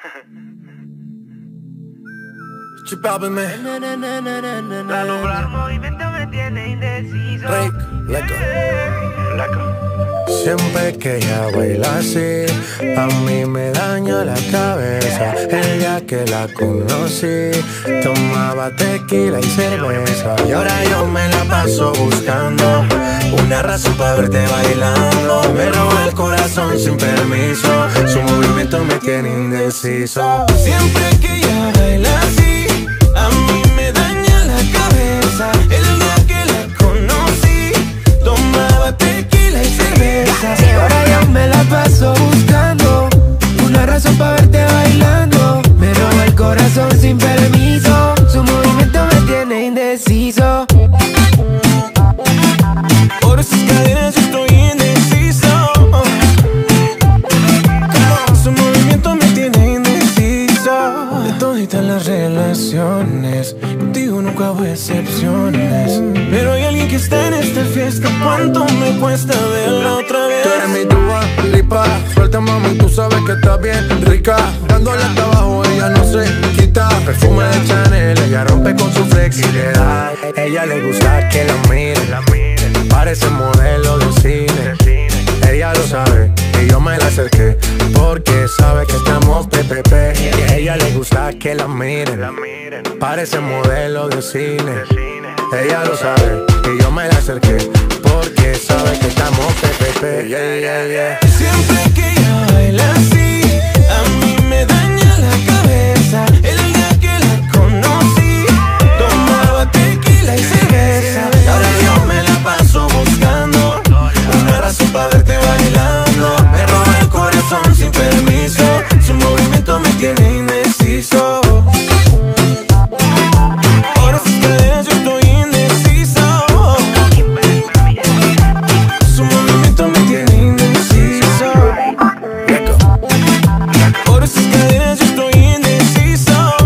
Chipábeme. Al lograr movimiento me tiene indeciso. Rick, leco. Siempre que ella baila así, a mí me daña la cabeza. El día que la conocí, tomaba tequila y cerveza. Y ahora yo me la paso buscando una razón para verte bailando. Me roba el corazón sin permiso, su movimiento me tiene indeciso. Siempre que ella baila así, a mí me daña la cabeza. El día que la conocí, tomaba tequila y cerveza. Y ahora yo me la paso buscando una razón para verte bailando. Me roba el corazón sin permiso, su movimiento me tiene indeciso. Por esas cadenas yo estoy indeciso. Su movimiento me tiene indeciso. De toditas las relaciones, contigo nunca hubo excepciones. Pero hay alguien que está en esta fiesta. ¿Cuánto me cuesta verla otra vez? Tú eres mi Dua Lipa, suelta mami, tú sabes que está bien rica. Dándole hasta abajo, ella no se quita. Perfume de Chanel, ella rompe con su flexibilidad. Ella le gusta que la miren, parece modelo de cine. Ella lo sabe y yo me la acerqué porque sabe que estamos PPP. Y a ella le gusta que la miren, parece modelo de cine. Ella lo sabe y yo me la acerqué porque sabe que estamos PPP. Siempre que ella baila así, a mí me daña la cabeza. El día que la conocí, tomaba tequila y cerveza. Ahora yo me la paso buscando una razón para verte bailando. Me roba el corazón sin permiso, su movimiento me tiene indeciso. Por esas cadenas yo estoy indeciso. Su movimiento me tiene indeciso. Por esas cadenas yo estoy indeciso.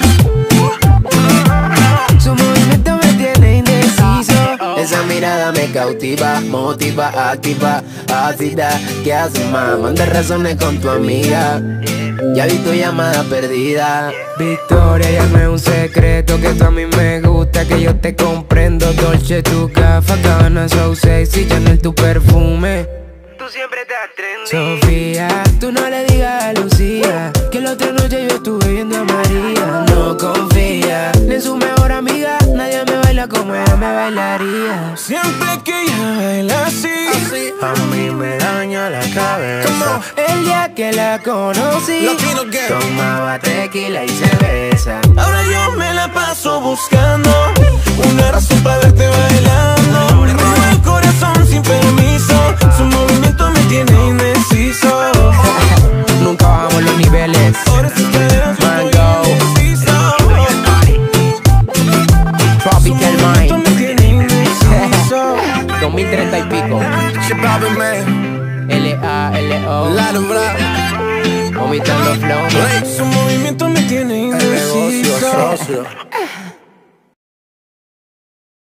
Su movimiento me tiene indeciso. Esa mirada me cautiva, motiva, activa, ácida. ¿Qué haces, más? Manda razones con tu amiga. Ya vi tu llamada perdida. Victoria, ya no es un secreto que tú a mí me gusta, que yo te comprendo. Dolce, tu gafa, Gabbana, so sexy, Chanel, tu perfume. Tú siempre estás trendy. Sofía, tú no le digas a Lucía que la otra noche yo estuve viendo a María. No confía ni en su mejor amiga, nadie me baila como ella me bailaría. Siempre que ella baila así, a mí me daña la cabeza. El día que la conocí, tomaba tequila y cerveza. Ahora yo me la paso buscando una razón para verte bailando. Me roba el corazón sin permiso, su movimiento me tiene indeciso. Nunca bajamos los niveles. Por esas cadenas yo estoy Mango, indeciso. Tropical Su movimiento me tiene indeciso. 2030 y pico. Chipábeme, L-A-L-O, la nombra. vomitando flow. Su movimiento me tiene indeciso. El negocio, socio.